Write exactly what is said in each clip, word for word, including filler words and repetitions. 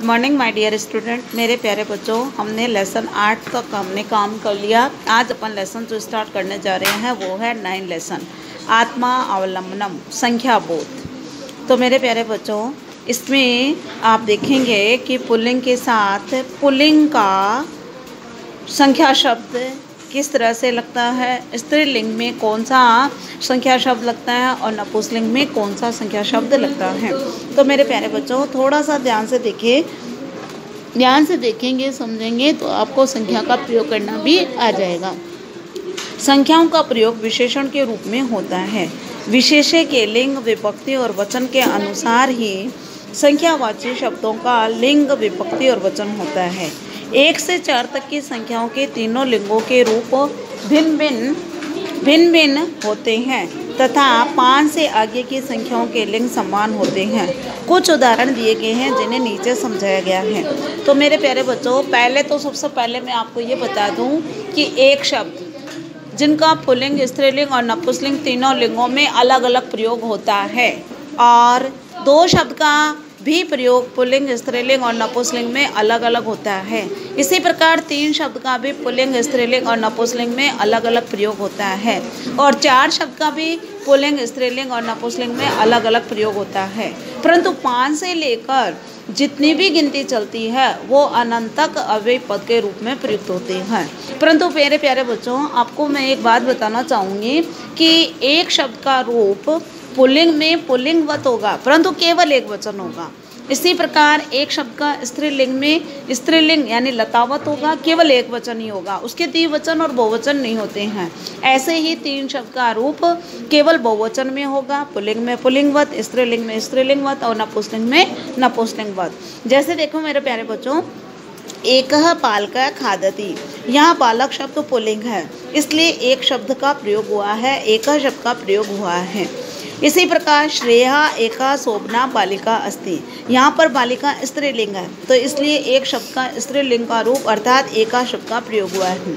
Morning my dear student. मेरे प्यारे बच्चों, हमने लेसन आठ तक हमने काम कर लिया। आज अपन लेसन जो स्टार्ट करने जा रहे हैं वो है नाइन लेसन, आत्मा अवलंबनम, संख्या बोध। तो मेरे प्यारे बच्चों, इसमें आप देखेंगे कि पुल्लिंग के साथ पुल्लिंग का संख्या शब्द किस तरह से लगता है, स्त्रीलिंग में कौन सा संख्या शब्द लगता है और नपुंसकलिंग में कौन सा संख्या शब्द लगता है। तो मेरे प्यारे बच्चों, थोड़ा सा ध्यान से देखिए, ध्यान से देखेंगे समझेंगे तो आपको संख्या का प्रयोग करना भी आ जाएगा। संख्याओं का प्रयोग विशेषण के रूप में होता है। विशेष्य के लिंग, विभक्ति और वचन के अनुसार ही संख्यावाची शब्दों का लिंग, विभक्ति और वचन होता है। एक से चार तक की संख्याओं के तीनों लिंगों के रूप भिन्न भिन्न भिन्न भिन्न होते हैं तथा पाँच से आगे की संख्याओं के लिंग समान होते हैं। कुछ उदाहरण दिए गए हैं जिन्हें नीचे समझाया गया है। तो मेरे प्यारे बच्चों, पहले तो सबसे पहले मैं आपको ये बता दूं कि एक शब्द जिनका पुल्लिंग, स्त्रीलिंग और नपुंसकलिंग तीनों लिंगों में अलग अलग प्रयोग होता है, और दो शब्द का भी प्रयोग पुल्लिंग, स्त्रीलिंग और नपुंसकलिंग में अलग अलग होता है। इसी प्रकार तीन शब्द का भी पुल्लिंग, स्त्रीलिंग और नपुंसकलिंग में अलग अलग प्रयोग होता है, और चार शब्द का भी पुल्लिंग, स्त्रीलिंग और नपुंसकलिंग में अलग अलग प्रयोग होता है। परंतु पाँच से लेकर जितनी भी गिनती चलती है वो अनंत तक अव्यय पद के रूप में प्रयुक्त होते हैं। परंतु मेरे प्यारे बच्चों, आपको मैं एक बात बताना चाहूँगी कि एक शब्द का रूप पुल्लिंग में पुल्लिंगवत होगा, परंतु केवल एक वचन होगा। इसी प्रकार एक शब्द का स्त्रीलिंग में स्त्रीलिंग यानी लतावत होगा, केवल एक वचन ही होगा, उसके द्विवचन और बहुवचन नहीं होते हैं। ऐसे ही तीन शब्द का रूप केवल बहुवचन में होगा, पुल्लिंग में पुल्लिंगवत, स्त्रीलिंग में स्त्रीलिंगवत और नपुंसकलिंग में नपुंसकलिंगवत। जैसे देखो मेरे प्यारे बच्चों, एक बालका खादति, यहाँ बालक शब्द पुल्लिंग है, इसलिए एक शब्द का प्रयोग हुआ है, एक शब्द का प्रयोग हुआ है। इसी प्रकार श्रेया एका शोभना बालिका अस्ति, यहाँ पर बालिका स्त्रीलिंग है, तो इसलिए एक शब्द का स्त्रीलिंग का रूप अर्थात एका शब्द का प्रयोग हुआ है।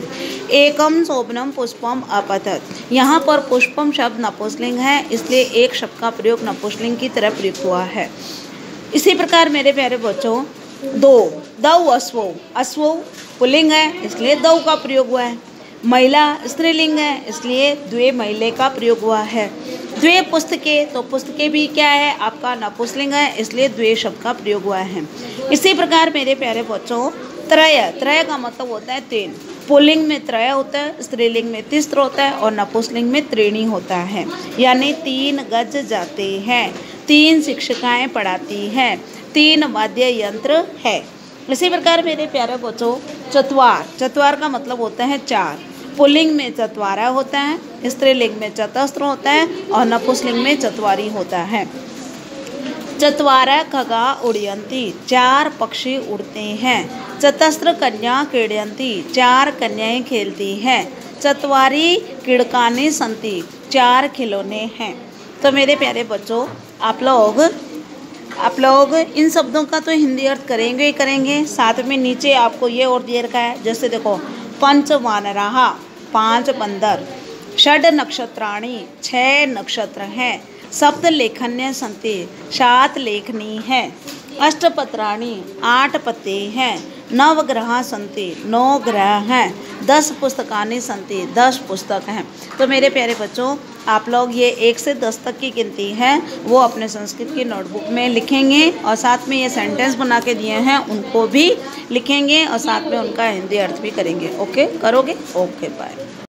एकम शोभनम पुष्पम अपतत, यहाँ पर पुष्पम शब्द नपुंसकलिंग है, इसलिए एक शब्द का प्रयोग नपुंसकलिंग की तरह प्रयुक्त हुआ है। इसी प्रकार मेरे प्यारे बच्चों, दो दौ अश्वौ, अश्वौ पुल्लिंग है इसलिए दौ का प्रयोग हुआ है। महिला स्त्रीलिंग है इसलिए द्वे महिले का प्रयोग हुआ है। द्वे पुस्तके, तो पुस्तके भी क्या है आपका नपुंसकलिंग है, इसलिए द्वे शब्द का प्रयोग हुआ है। इसी प्रकार मेरे प्यारे बच्चों, त्रय, त्रय का मतलब होता है तीन। पुल्लिंग में त्रय होता है, स्त्रीलिंग में तिस्र होता है और नपुंसकलिंग में त्रीणि होता है, यानी तीन गज जाते हैं, तीन शिक्षिकाएं पढ़ाती हैं, तीन वाद्य यंत्र है। इसी प्रकार मेरे प्यारे बच्चों, चत्वार, चत्वार का मतलब होता है चार। पुल्लिंग में चत्वारा होता है, स्त्रीलिंग में चतस्र होता है और नपुंसकलिंग में चत्वारी होता है। चत्वारा खगा उड़यंती, चार पक्षी उड़ते हैं। चतस्र कन्या क्रीडयंती, चार कन्याएं खेलती हैं। चत्वारी क्रीडकानि सन्ति, चार खिलौने हैं। तो मेरे प्यारे बच्चों, आप लोग आप लोग इन शब्दों का तो हिंदी अर्थ करेंगे ही करेंगे, साथ में नीचे आपको ये और दे रखा है, जैसे देखो, पंच वानराः, पांच बंदर, षड नक्षत्राणि, छह नक्षत्र हैं, सप्त लेखन्य सन्ति, सात लेखनी है, अष्टपत्राणि, आठ पत्ते हैं, नव ग्रह सन्ति, नौ ग्रह हैं, दस पुस्तकानि सन्ति, दस पुस्तक हैं। तो मेरे प्यारे बच्चों, आप लोग ये एक से दस तक की गिनती है वो अपने संस्कृत की नोटबुक में लिखेंगे, और साथ में ये सेंटेंस बना के दिए हैं उनको भी लिखेंगे, और साथ में उनका हिंदी अर्थ भी करेंगे। ओके, करोगे? Okay, bye.